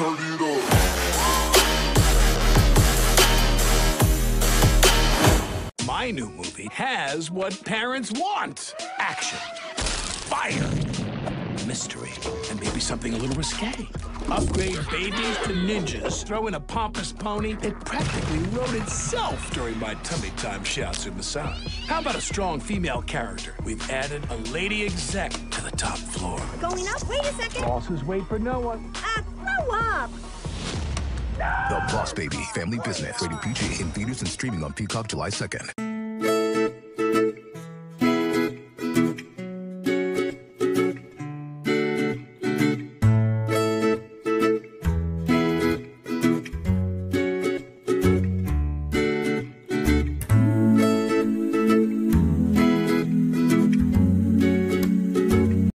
turn it up. My new movie has what parents want. Action, fire, mystery, and maybe something a little risque. Upgrade babies to ninjas, throw in a pompous pony. It practically wrote itself during my tummy time shiatsu massage. How about a strong female character? We've added a lady exec to the top floor. Going up? Wait a second. Bosses wait for no one. Grow up. The Boss Baby Family Business. Rated PG in theaters and streaming on Peacock July 2nd.